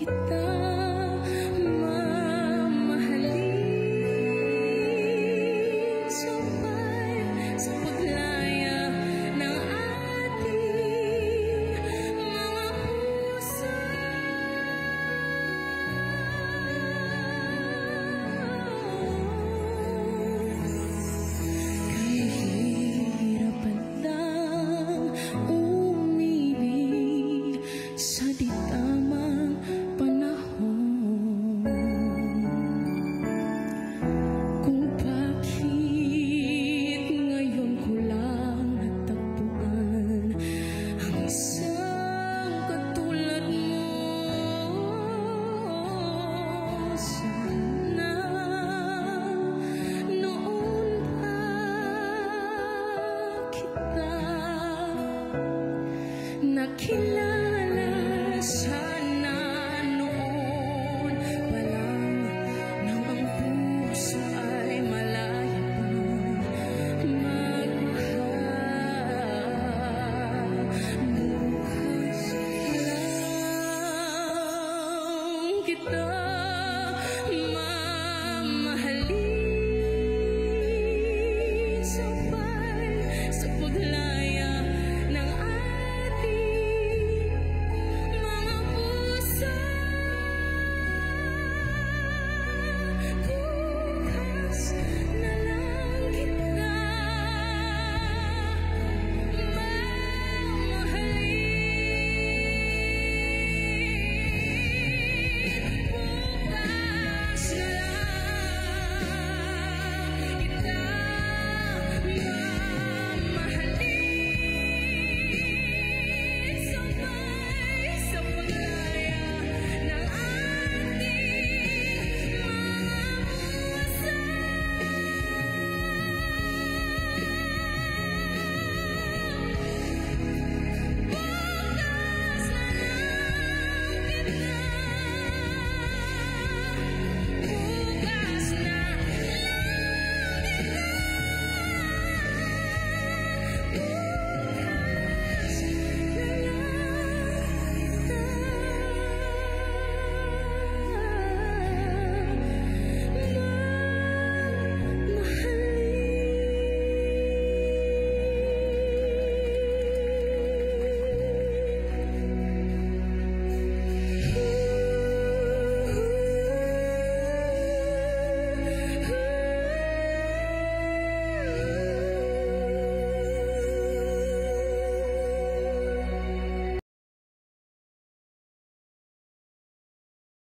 kita mamahalin, sabay sa paglaya ng ating mga puso. Kahihirapan lang umibig sa di tamang panahon, kung bakit ngayon ko lang natagpuan ang isang katulad mo. Sana noon pa kita nakilala